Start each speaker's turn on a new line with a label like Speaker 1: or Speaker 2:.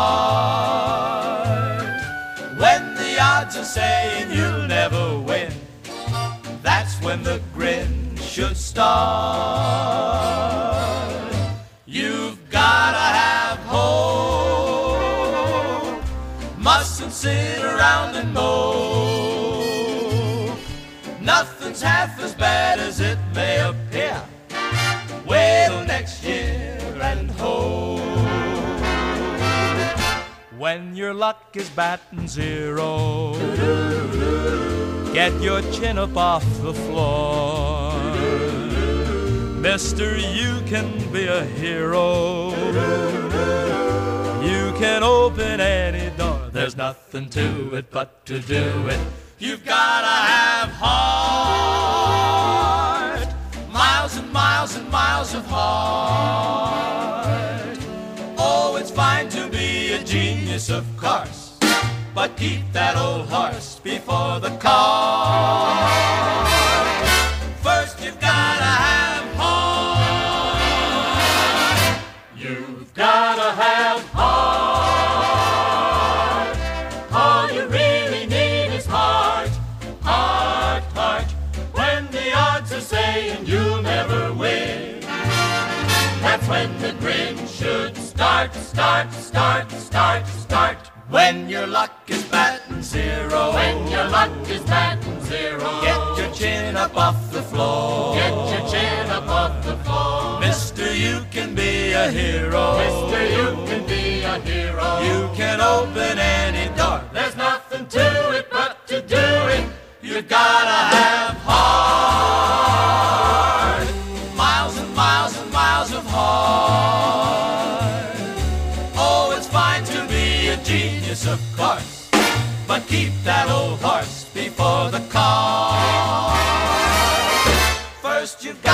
Speaker 1: When the odds are saying you'll never win, that's when the grin should start. You've gotta have hope, mustn't sit around and mope. Nothing's half as bad as it may appear. Wait till next year and hope. When your luck is batting zero, get your chin up off the floor. Mister, you can be a hero. You can open any door. There's nothing to it but to do it. You've gotta have heart, miles and miles and miles of heart. Oh, it's fine to be a genius, of course, but keep that old horse before the cart. First you've gotta have heart. You've gotta have heart. All you really need is heart. Heart, heart. When the odds are saying you'll never win, that's when the grin should start, start, start, start, start. When your luck is batting zero,
Speaker 2: when your luck is batting zero,
Speaker 1: get your chin up off the floor.
Speaker 2: Get your chin up off the floor.
Speaker 1: Mister, you can be a hero.
Speaker 2: Mister, you can be a hero.
Speaker 1: You can open any door.
Speaker 2: There's nothing to it but to do it.
Speaker 1: You gotta have heart, miles and miles and miles of heart. Oh, it's fine to be a genius, of course, but keep that old horse before the cart. First you've got